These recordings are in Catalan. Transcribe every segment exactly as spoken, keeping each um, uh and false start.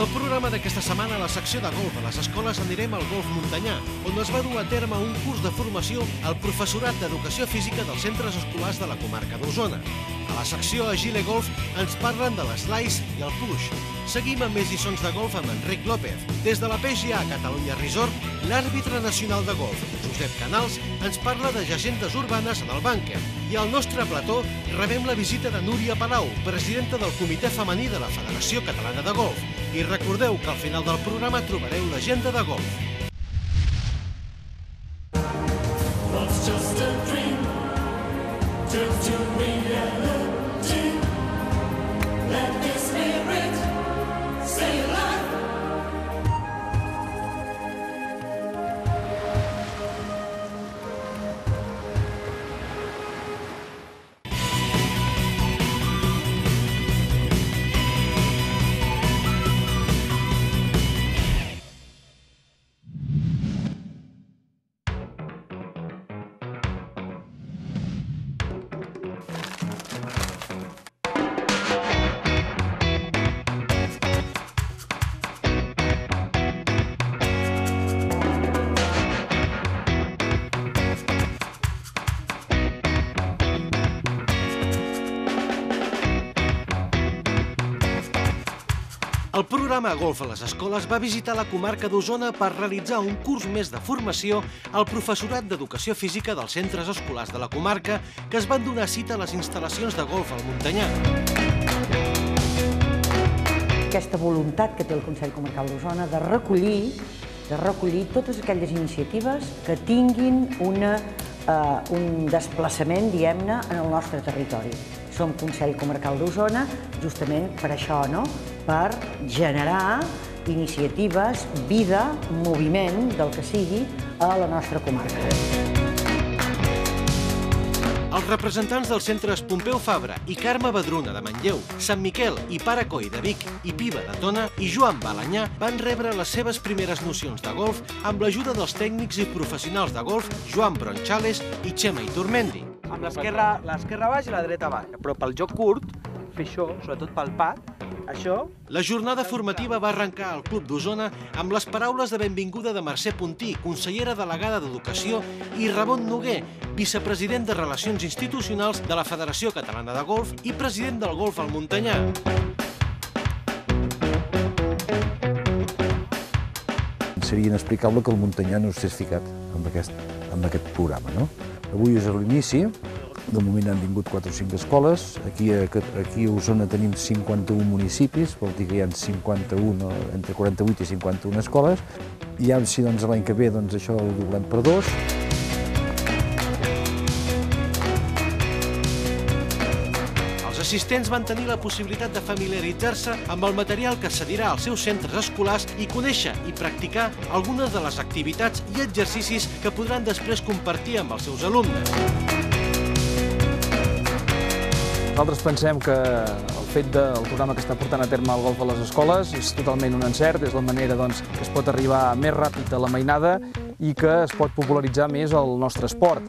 programa d'aquesta setmana, a la secció de golf a les escoles, anirem al golf muntanyà, on es va dur a terme un curs de formació al professorat d'educació física dels centres escolars de la comarca d'Osona. A la secció Agile Golf ens parlen de l'eslice i el push. Seguim amb més lliçons de golf amb Enric López. Des de la P G A Catalunya Resort, l'àrbitre nacional de golf, Josep Canals, ens parla de llegendes urbanes en el bànquer. I al nostre plató rebem la visita de Núria Palau, presidenta del Comitè Femení de la Federació Catalana de Golf. I recordeu que al final del programa trobareu l'agenda de golf. El programa Golf a les escoles va visitar la comarca d'Osona per realitzar un curs més de formació al professorat d'educació física dels centres escolars de la comarca que es van donar cita a les instal·lacions de golf al muntanyà. Aquesta voluntat que té el Consell Comarcal d'Osona de recollir, de recollir totes aquelles iniciatives que tinguin una, eh, un desplaçament, diguem-ne, en el nostre territori. Som Consell Comarcal d'Osona justament per això, no? Per generar iniciatives, vida, moviment, del que sigui, a la nostra comarca. Els representants dels centres Pompeu Fabra i Carme Badruna de Manlleu, Sant Miquel i Pare Coi de Vic i Piva de Tona i Joan Balanyà van rebre les seves primeres nocions de golf amb l'ajuda dels tècnics i professionals de golf Joan Bronchales i Xema Iturmendi. Amb l'esquerra baix i la dreta baix, però pel joc curt, fer això, sobretot pel pad, això... La jornada formativa va arrencar al Club d'Osona amb les paraules de benvinguda de Mercè Puntí, consellera delegada d'Educació, i Ramon Noguer, vicepresident de Relacions Institucionals de la Federació Catalana de Golf i president del Golf al Muntanyà. Seria inexplicable que el muntanyà no estigués ficat amb aquest, amb aquest programa, no? Avui és l'inici, de moment han vingut quatre o cinc escoles, aquí a, aquí a Osona tenim cinquanta-un municipis, vol dir que hi ha cinquanta-un, entre quaranta-vuit i cinquanta-una escoles, i si doncs, l'any que ve doncs, això ho doblem per dos. Els assistents van tenir la possibilitat de familiaritzar-se amb el material que cedirà als seus centres escolars i conèixer i practicar algunes de les activitats i exercicis que podran després compartir amb els seus alumnes. Nosaltres pensem que el fet del programa que està portant a terme el golf a les escoles és totalment un encert, és la manera doncs, que es pot arribar més ràpid a la mainada i que es pot popularitzar més el nostre esport.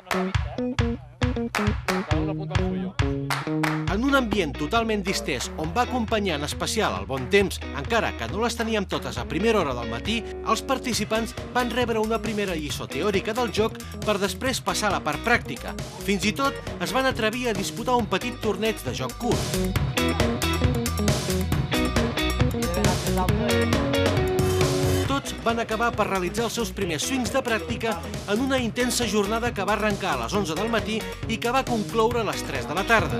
En un ambient totalment distès, on va acompanyar en especial el bon temps, encara que no les teníem totes a primera hora del matí, els participants van rebre una primera lliçó teòrica del joc per després passar a la part pràctica. Fins i tot es van atrevir a disputar un petit torneig de joc curt. Tots van acabar per realitzar els seus primers swings de pràctica en una intensa jornada que va arrencar a les onze del matí i que va concloure a les tres de la tarda.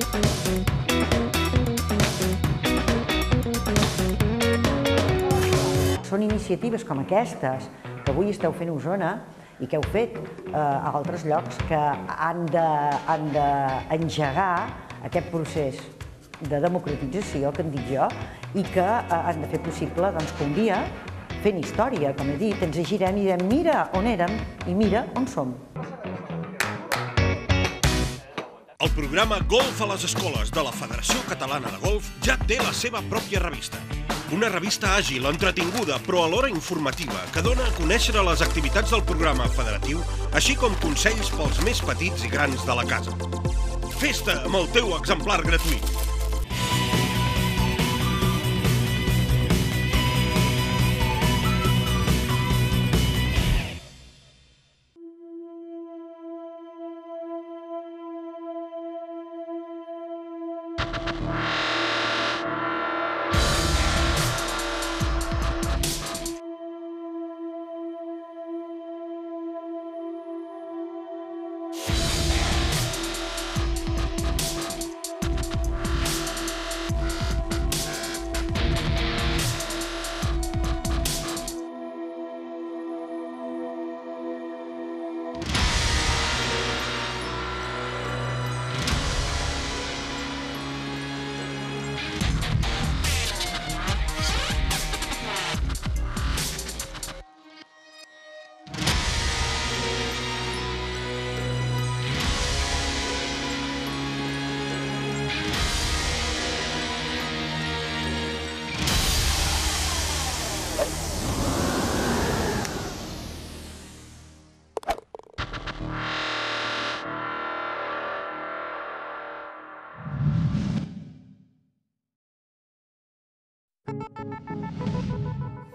Són iniciatives com aquestes que avui esteu fent a Osona i que heu fet a altres llocs que han d'engegar aquest procés de democratització, que en dic jo, i que han de fer possible que un dia, fent història, com he dit, ens girem i direm mira on érem i mira on som. El programa Golf a les escoles de la Federació Catalana de Golf ja té la seva pròpia revista. Una revista àgil, entretinguda, però alhora informativa, que dona a conèixer les activitats del programa federatiu, així com consells pels més petits i grans de la casa. Festa amb el teu exemplar gratuït!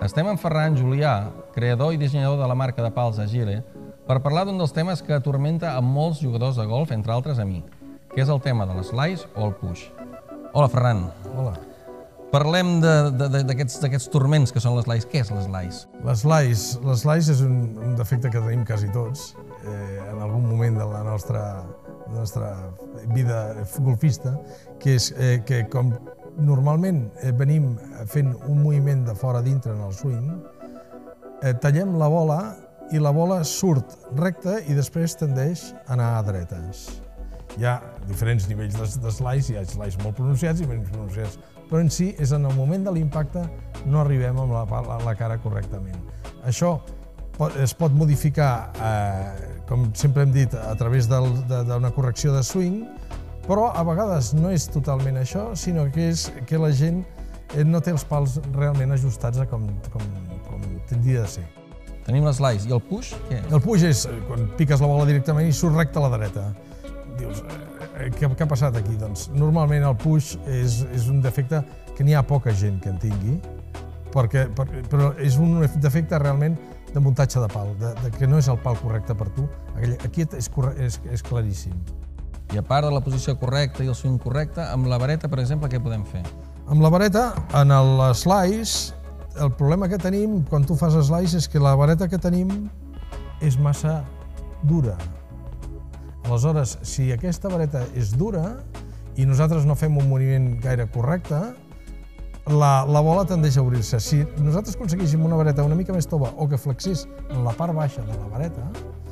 Estem amb Ferran Julià, creador i dissenyador de la marca de pals Agile, per parlar d'un dels temes que atormenta a molts jugadors de golf, entre altres a mi, que és el tema de l'slice o el push. Hola, Ferran. Hola. Parlem d'aquests turments que són l'slice. Què és l'slice? L'slice l'slice és un, un defecte que tenim quasi tots eh, en algun moment de la nostra, la nostra vida golfista, que és eh, que com normalment eh, venim fent un moviment de fora a dintre en el swing, eh, tallem la bola i la bola surt recta i després tendeix a anar a dretes. Hi ha diferents nivells de, de slice, hi ha slice molt pronunciats i menys pronunciats, però en si és en el moment de l'impacte no arribem amb la, la, la cara correctament. Això pot, es pot modificar, eh, com sempre hem dit, a través d'una correcció de swing, però a vegades no és totalment això, sinó que és que la gent no té els pals realment ajustats a com, com, com tindria de ser. Tenim l'slice. I el push, què és? El push és quan piques la bola directament i surt recte a la dreta. Dius, eh, què, què ha passat aquí? Doncs normalment el push és, és un defecte que n'hi ha poca gent que en tingui, perquè, per, però és un defecte realment de muntatge de pal, de, de que no és el pal correcte per tu. Aquí és, és, és claríssim. I a part de la posició correcta i el swing correcte, amb la vareta, per exemple, què podem fer? Amb la vareta, en el slice, el problema que tenim quan tu fas slice és que la vareta que tenim és massa dura. Aleshores, si aquesta vareta és dura i nosaltres no fem un moviment gaire correcte, la, la bola tendeix a obrir-se. Si nosaltres aconseguíssim una vareta una mica més tova o que flexés en la part baixa de la vareta,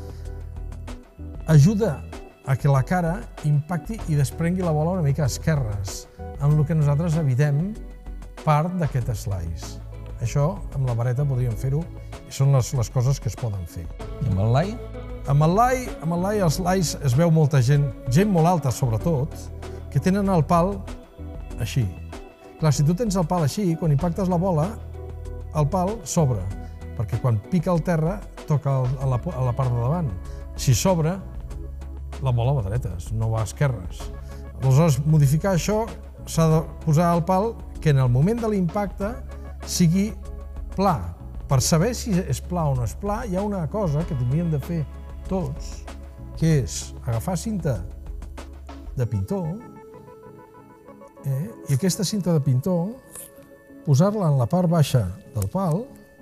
ajuda a que la cara impacti i desprengui la bola una mica a esquerres, amb el que nosaltres evitem part d'aquest slice. Això, amb la vareta, podríem fer-ho, i són les, les coses que es poden fer. I amb el lai? Amb el lai, amb el lai, el slice, es veu molta gent, gent molt alta sobretot, que tenen el pal així. Clar, si tu tens el pal així, quan impactes la bola, el pal s'obre, perquè quan pica el terra, toca a la, a la part de davant. Si s'obre, la bola va a dretes, no va a esquerres. Aleshores, modificar això, s'ha de posar el pal que en el moment de l'impacte sigui pla. Per saber si és pla o no és pla, hi ha una cosa que hauríem de fer tots, que és agafar cinta de pintor, eh, i aquesta cinta de pintor posar-la en la part baixa del pal,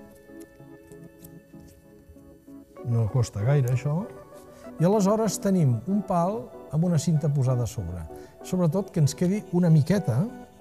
no costa gaire això, i aleshores tenim un pal amb una cinta posada a sobre. Sobretot que ens quedi una miqueta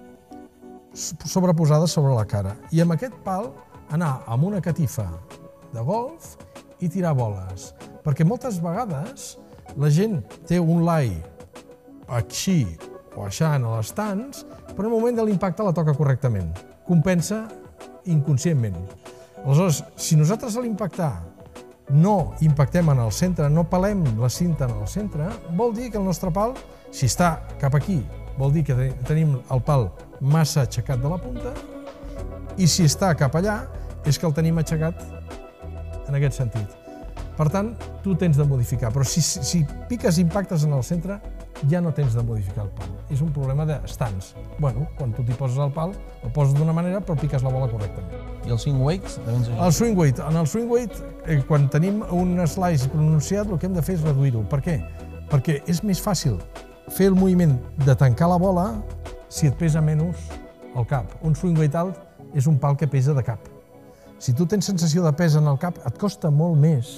sobreposada sobre la cara. I amb aquest pal anar amb una catifa de golf i tirar boles. Perquè moltes vegades la gent té un lai així o aixà en els tants, però en el moment de l'impacte la toca correctament. Compensa inconscientment. Aleshores, si nosaltres a l'impactar no impactem en el centre, no pelem la cinta en el centre, vol dir que el nostre pal, si està cap aquí, vol dir que tenim el pal massa aixecat de la punta, i si està cap allà, és que el tenim aixecat en aquest sentit. Per tant, tu tens de modificar, però si, si piques i impactes en el centre, ja no tens de modificar el pal. És un problema d'estants. Bueno, quan tu t'hi poses el pal, el poses d'una manera, però piques la bola correctament. I el swing weight? El swing weight. En el swing weight, eh, quan tenim un slice pronunciat, el que hem de fer és reduir-ho. Per què? Perquè és més fàcil fer el moviment de tancar la bola si et pesa menys el cap. Un swing weight alt és un pal que pesa de cap. Si tu tens sensació de pes en el cap, et costa molt més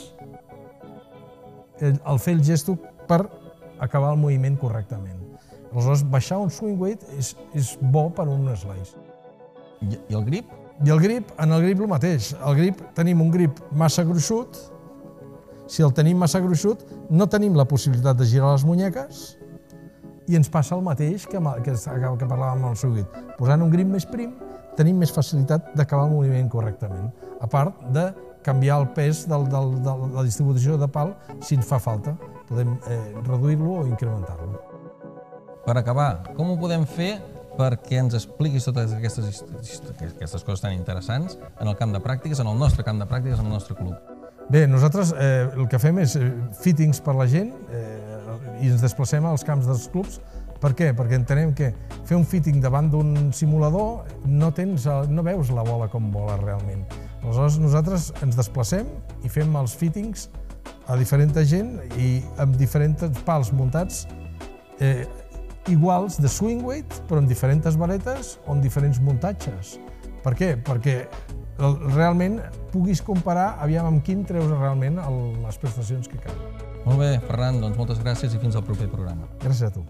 el, el fer el gesto per acabar el moviment correctament. Aleshores, baixar un swing weight és, és bo per un slice. I, I el grip? I el grip, en el grip el mateix. El grip, tenim un grip massa gruixut. Si el tenim massa gruixut, no tenim la possibilitat de girar les munyeques i ens passa el mateix que, que, que parlàvem amb el swing weight. Posant un grip més prim, tenim més facilitat d'acabar el moviment correctament. A part de canviar el pes del, del, de la distribució de pal si ens fa falta. Podem eh, reduir-lo o incrementar-lo. Per acabar, com ho podem fer perquè ens expliquis totes aquestes, aquestes coses tan interessants en el camp de pràctiques, en el nostre camp de pràctiques, en el nostre club? Bé, nosaltres eh, el que fem és fittings per la gent eh, i ens desplacem als camps dels clubs. Per què? Perquè entenem que fer un fitting davant d'un simulador no, tens, no veus la bola com vola realment. Aleshores, nosaltres ens desplacem i fem els fittings a diferent gent i amb diferents pals muntats eh, iguals de swing weight, però amb diferents varetes o amb diferents muntatges. Per què? Perquè realment puguis comparar aviam amb quin treus realment les prestacions que cal. Molt bé, Ferran, doncs moltes gràcies i fins al proper programa. Gràcies a tu.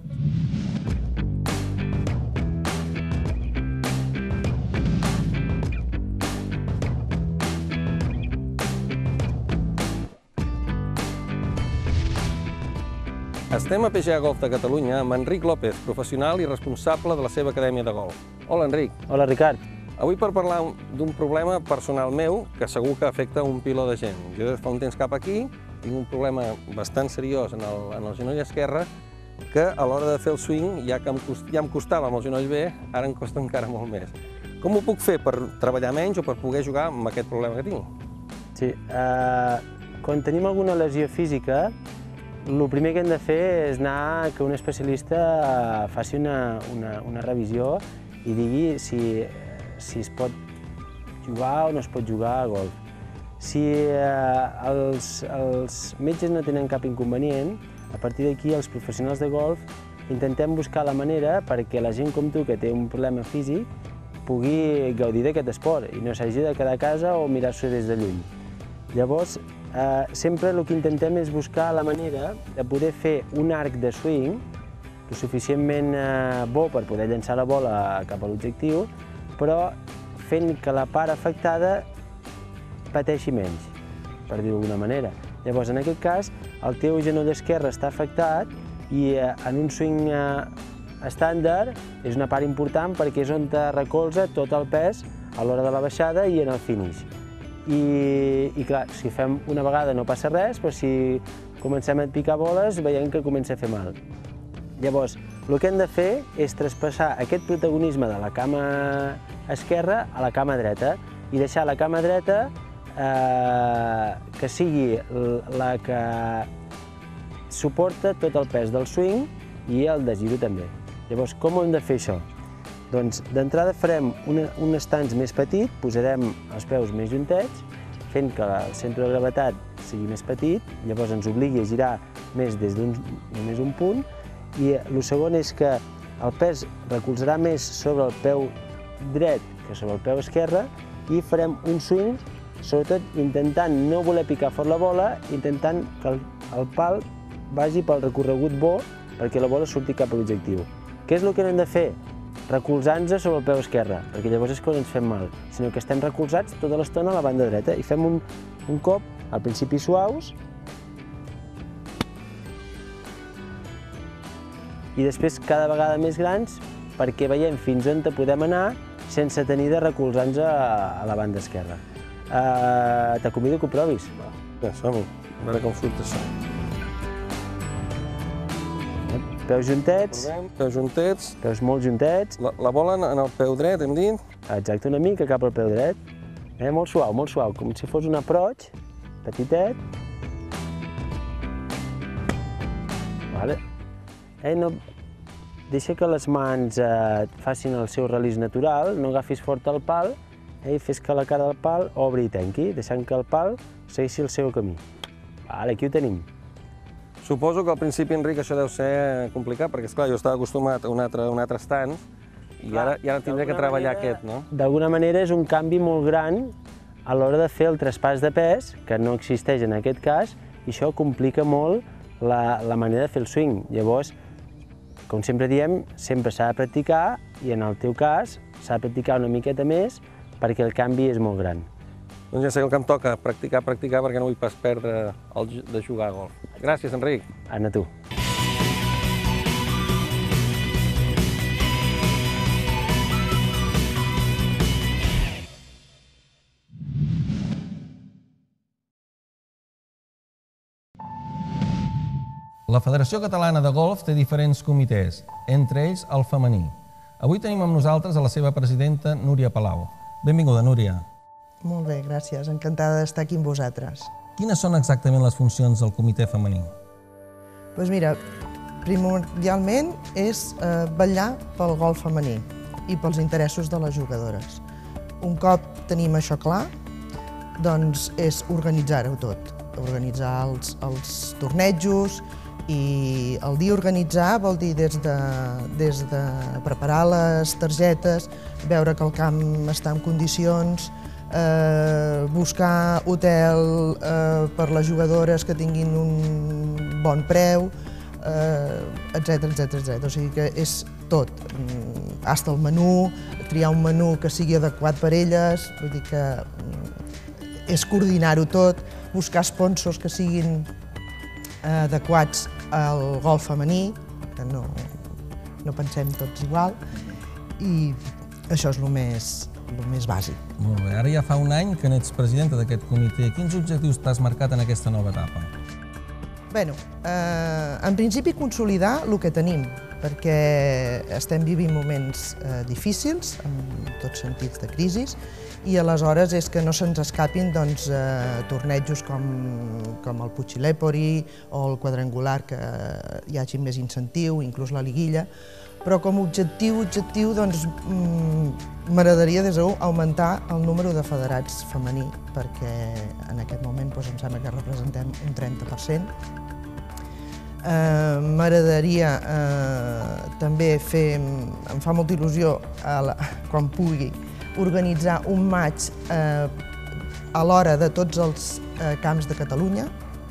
Estem a P G A Golf de Catalunya amb Enric López, professional i responsable de la seva acadèmia de golf. Hola, Enric. Hola, Ricard. Avui per parlar d'un problema personal meu que segur que afecta un piló de gent. Jo des fa un temps cap aquí tinc un problema bastant seriós en el, en el genoll esquerre que a l'hora de fer el swing, ja que em, cost, ja em costava amb el genoll bé, ara em costa encara molt més. Com ho puc fer per treballar menys o per poder jugar amb aquest problema que tinc? Sí, eh, quan tenim alguna lesió física, el primer que hem de fer és anar que un especialista faci una, una, una revisió i digui si, si es pot jugar o no es pot jugar a golf. Si eh, els, els metges no tenen cap inconvenient, a partir d'aquí els professionals de golf intentem buscar la manera perquè la gent com tu que té un problema físic pugui gaudir d'aquest esport i no s'hagi de quedar a casa o mirar-s'ho des de lluny. Llavors, eh, sempre el que intentem és buscar la manera de poder fer un arc de swing lo suficientment eh, bo per poder llançar la bola cap a l'objectiu, però fent que la part afectada pateixi menys, per dir-ho d'alguna manera. Llavors, en aquest cas, el teu genoll esquerre està afectat i eh, en un swing eh, estàndard és una part important perquè és on te recolza tot el pes a l'hora de la baixada i en el finish. I, i clar, si fem una vegada no passa res, però si comencem a picar boles veiem que comença a fer mal. Llavors, el que hem de fer és traspassar aquest protagonisme de la cama esquerra a la cama dreta i deixar la cama dreta eh, que sigui la que suporta tot el pes del swing i el de giro també. Llavors, com hem de fer això? Doncs d'entrada farem una, un estanç més petit, posarem els peus més juntets, fent que el centre de gravetat sigui més petit, llavors ens obligui a girar més des d'un només un punt, i el segon és que el pes recolzarà més sobre el peu dret que sobre el peu esquerre i farem un swing, sobretot intentant no voler picar fort la bola, intentant que el, el pal vagi pel recorregut bo perquè la bola surti cap a l'objectiu. Què és el que hem de fer? Recolzant-nos sobre el peu esquerre, perquè llavors és quan ens fem mal, sinó que estem recolzats tota l'estona a la banda dreta i fem un, un cop, al principi suaus, i després cada vegada més grans perquè veiem fins on podem anar sense tenir de recolzar-nos a, a la banda esquerra. Uh, T'aconvido que ho provis. Ja, som-hi, a veure com surt això. Peus juntets. Peus juntets. Peus molt juntets. La, la bola en el peu dret, hem dit? Exacte, una mica cap al peu dret. Eh, molt suau, molt suau, com si fos un approach, petitet. Vale. Eh, no... Deixa que les mans eh, facin el seu release natural, no agafis fort el pal eh, i fes que la cara del pal obri i tanqui, deixant que el pal segueixi el seu camí. Vale, aquí ho tenim. Suposo que al principi, Enric, això deu ser complicat, perquè, esclar, jo estava acostumat a un altre, un altre estanç i ara, i ara tindré que treballar manera, aquest, no? D'alguna manera és un canvi molt gran a l'hora de fer el traspàs de pes, que no existeix en aquest cas, i això complica molt la, la manera de fer el swing. Llavors, com sempre diem, sempre s'ha de practicar i en el teu cas s'ha de practicar una miqueta més perquè el canvi és molt gran. Doncs ja sé el que em toca, practicar, practicar, perquè no vull pas perdre el de jugar a golf. Gràcies, Enric. Anna, tu. La Federació Catalana de Golf té diferents comitès, entre ells el femení. Avui tenim amb nosaltres a la seva presidenta, Núria Palau. Benvinguda, Núria. Molt bé, gràcies. Encantada d'estar aquí amb vosaltres. Quines són exactament les funcions del comitè femení? Doncs mira, primordialment és eh, vetllar pel golf femení i pels interessos de les jugadores. Un cop tenim això clar, doncs, és organitzar-ho tot, organitzar els, els tornejos, i el dir organitzar vol dir des de, des de preparar les targetes, veure que el camp està en condicions, eh, buscar hotel eh, per les jugadores que tinguin un bon preu, eh, etcètera, etcètera, etcètera. O sigui que és tot, fins el menú, triar un menú que sigui adequat per elles, vull dir que és coordinar-ho tot, buscar sponsors que siguin adequats al golf femení, que no, no pensem tots igual, i això és el més, el més bàsic. Molt bé, ara ja fa un any que n'ets presidenta d'aquest comitè. Quins objectius t'has marcat en aquesta nova etapa? Bé, eh, en principi consolidar el que tenim, perquè estem vivint moments eh, difícils, en tots sentits de crisis, i aleshores és que no se'ns escapin doncs, eh, tornejos com, com el Puig i l'Épori o el quadrangular, que hi hagi més incentiu, inclús la liguilla, però com a objectiu, objectiu doncs, m'agradaria des d'un augmentar el número de federats femení, perquè en aquest moment doncs, em sembla que representem un trenta per cent. Eh, M'agradaria eh, també fer, em fa molta il·lusió, a la, quan pugui, organitzar un matx eh, a l'hora de tots els eh, camps de Catalunya.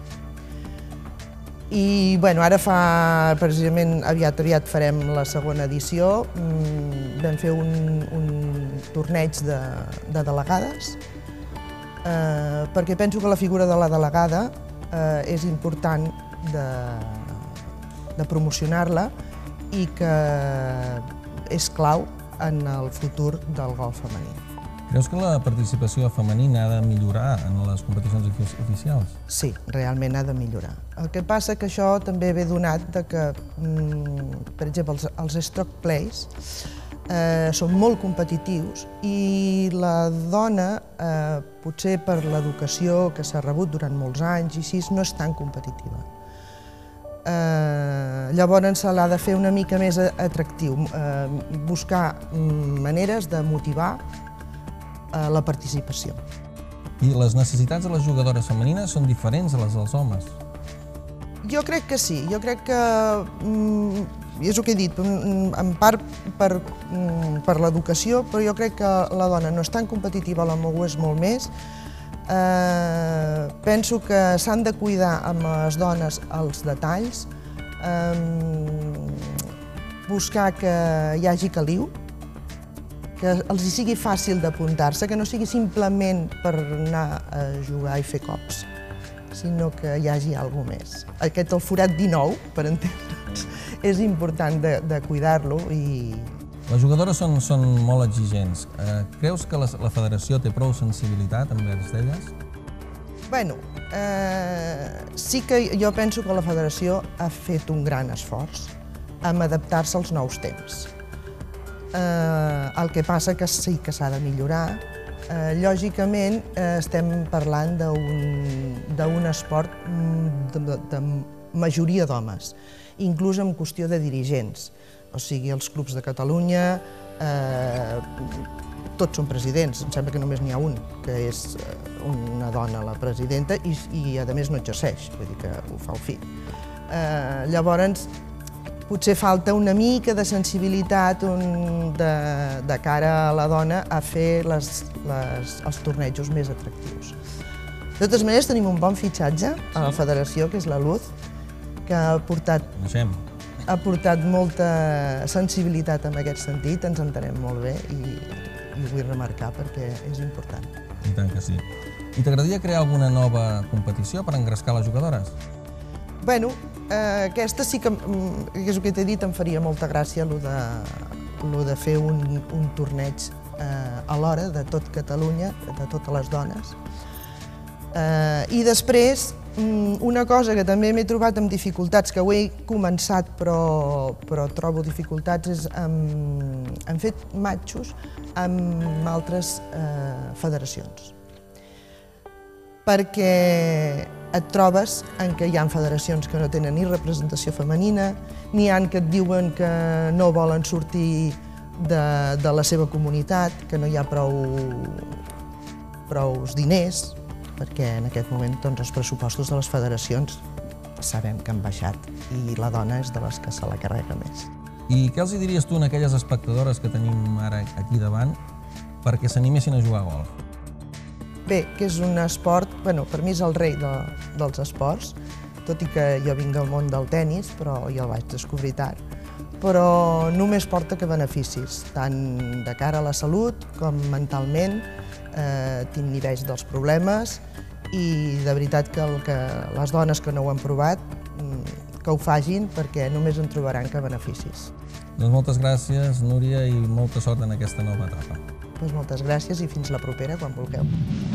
I bueno, ara fa, precisament, aviat aviat farem la segona edició. Mm, vam fer un, un torneig de, de delegades, eh, perquè penso que la figura de la delegada eh, és important de, de promocionar-la i que és clau en el futur del golf femení. Creus que la participació femenina ha de millorar en les competicions oficials? Sí, realment ha de millorar. El que passa que això també ve donat de que, per exemple, els, els stroke plays eh, són molt competitius i la dona, eh, potser per l'educació que s'ha rebut durant molts anys i així, no és tan competitiva. Eh, llavors se l'ha de fer una mica més atractiu, eh, buscar maneres de motivar eh, la participació. I les necessitats de les jugadores femenines són diferents a les dels homes? Jo crec que sí, jo crec que, mm, és el que he dit, en part per, per l'educació, però jo crec que la dona no és tan competitiva, l'home ho és molt més. Eh, penso que s'han de cuidar amb les dones els detalls, eh, buscar que hi hagi caliu, que els hi sigui fàcil d'apuntar-se, que no sigui simplement per anar a jugar i fer cops, sinó que hi hagi alguna cosa més. Aquest, el forat dinou, per entendre'ns, és important de, de cuidar-lo i... Les jugadores són, són molt exigents. Eh, creus que la, la federació té prou sensibilitat envers d'elles? Bueno, eh, sí que jo penso que la federació ha fet un gran esforç en adaptar-se als nous temps. Eh, el que passa que sí que s'ha de millorar. Eh, lògicament, eh, estem parlant d'un esport de, de majoria d'homes, inclús en qüestió de dirigents. O sigui, els clubs de Catalunya, eh, tots són presidents, em sembla que només n'hi ha un, que és una dona la presidenta i, i a més no exerceix, vull dir que ho fa al fi. Eh, llavors, potser falta una mica de sensibilitat un, de, de cara a la dona a fer les, les, els tornejos més atractius. De totes maneres, tenim un bon fitxatge a la federació, que és la Luz, que ha portat... Coneixem. ha portat molta sensibilitat en aquest sentit, ens entenem molt bé i, i ho vull remarcar perquè és important. I tant que sí. I t'agradaria crear alguna nova competició per engrescar les jugadores? Bueno, eh, aquesta sí que, que és el que t'he dit, em faria molta gràcia lo de, lo de fer un, un torneig eh, a l'hora de tot Catalunya, de totes les dones. Eh, I després, una cosa que també m'he trobat amb dificultats, que ho he començat però, però trobo dificultats, és en, en fet matxos amb altres eh, federacions. Perquè et trobes en què hi ha federacions que no tenen ni representació femenina, n'hi ha que et diuen que no volen sortir de, de la seva comunitat, que no hi ha prou, prous diners, perquè en aquest moment els pressupostos de les federacions sabem que han baixat i la dona és de les que se la carrega més. I què els diries tu a aquelles espectadores que tenim ara aquí davant perquè s'animessin a jugar a golf? Bé, que és un esport, bueno, per mi és el rei de, dels esports, tot i que jo vinc del món del tennis, però jo el vaig descobrir tard, però només porta que beneficis, tant de cara a la salut com mentalment, eh, t'inhibeix dels problemes i de veritat que, el que les dones que no ho han provat, que ho fagin perquè només en trobaran que beneficis. Doncs moltes gràcies, Núria, i molta sort en aquesta nova etapa. Doncs moltes gràcies i fins la propera, quan vulgueu.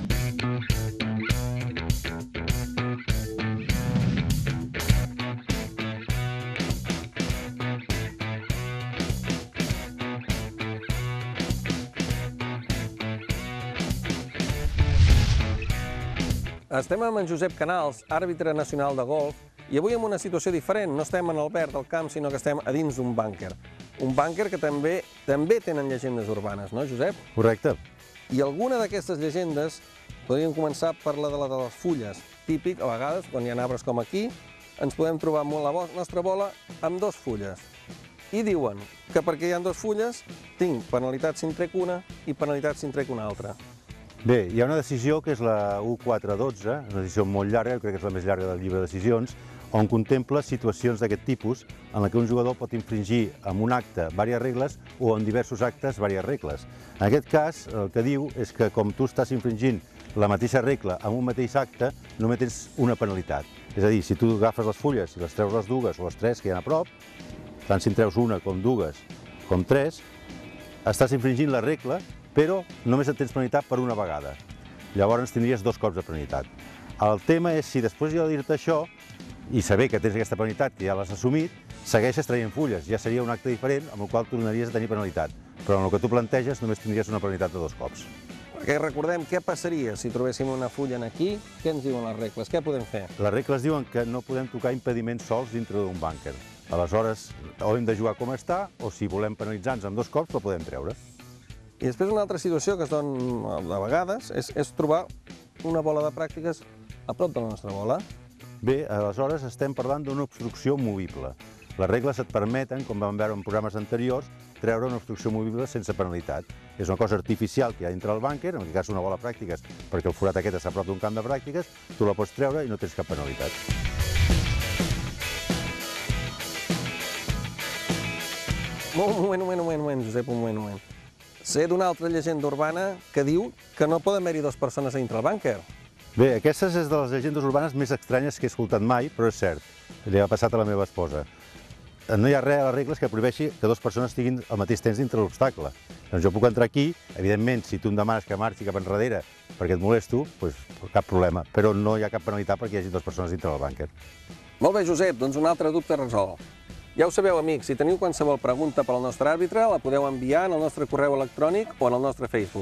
Estem amb en Josep Canals, àrbitre nacional de golf, i avui en una situació diferent. No estem en el verd del camp, sinó que estem a dins d'un bànquer. Un bànquer que també també tenen llegendes urbanes, no, Josep? Correcte. I alguna d'aquestes llegendes podríem començar per la de, la de les fulles. Típic, a vegades, quan hi ha arbres com aquí, ens podem trobar molt la nostra bola amb dos fulles. I diuen que perquè hi ha dues fulles tinc penalitat si en trec una i penalitat si en trec una altra. Bé, hi ha una decisió que és la U quatre dotze, una decisió molt llarga, crec que és la més llarga del llibre de decisions, on contempla situacions d'aquest tipus en la que un jugador pot infringir en un acte diverses regles o en diversos actes diverses regles. En aquest cas, el que diu és que com tu estàs infringint la mateixa regla en un mateix acte, només tens una penalitat. És a dir, si tu agafes les fulles i les treus les dues o les tres que hi ha a prop, tant si en treus una com dues com tres, estàs infringint la regla, però només et tens penalitat per una vegada. Llavors tindries dos cops de penalitat. El tema és si després jo dir-te això i saber que tens aquesta penalitat, que ja l'has assumit, segueixes traient fulles. Ja seria un acte diferent amb el qual tornaries a tenir penalitat. Però en el que tu planteges només tindries una penalitat de dos cops. Perquè recordem què passaria si trobéssim una fulla aquí, què ens diuen les regles, què podem fer? Les regles diuen que no podem tocar impediments sols dintre d'un bànquer. Aleshores, o hem de jugar com està, o si volem penalitzar-nos amb dos cops, la podem treure. I després una altra situació que es dona de vegades és, és trobar una bola de pràctiques a prop de la nostra bola. Bé, aleshores estem parlant d'una obstrucció movible. Les regles et permeten, com vam veure en programes anteriors, treure una obstrucció movible sense penalitat. És una cosa artificial que hi ha dintre del bànquer, en aquest cas una bola de pràctiques, perquè el forat aquest està a prop d'un camp de pràctiques, tu la pots treure i no tens cap penalitat. Un moment, un moment, un moment, un moment, Josep, un moment, un moment. Sé d'una altra llegenda urbana que diu que no poden haver-hi dues persones a dintre el bànquer. Bé, aquesta és de les llegendes urbanes més estranyes que he escoltat mai, però és cert. Li ha passat a la meva esposa. No hi ha res a les regles que prohibeixi que dues persones estiguin al mateix temps dintre l'obstacle. Doncs jo puc entrar aquí, evidentment, si tu em demanes que marxi cap enrere perquè et molesto, doncs cap problema, però no hi ha cap penalitat perquè hi hagi dues persones dintre del bànquer. Molt bé, Josep, doncs un altre dubte resolt. Ja ho sabeu, amics, si teniu qualsevol pregunta per al nostre àrbitre, la podeu enviar en el nostre correu electrònic o en el nostre Facebook.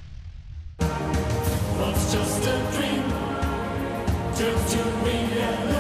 Just a dream, just to be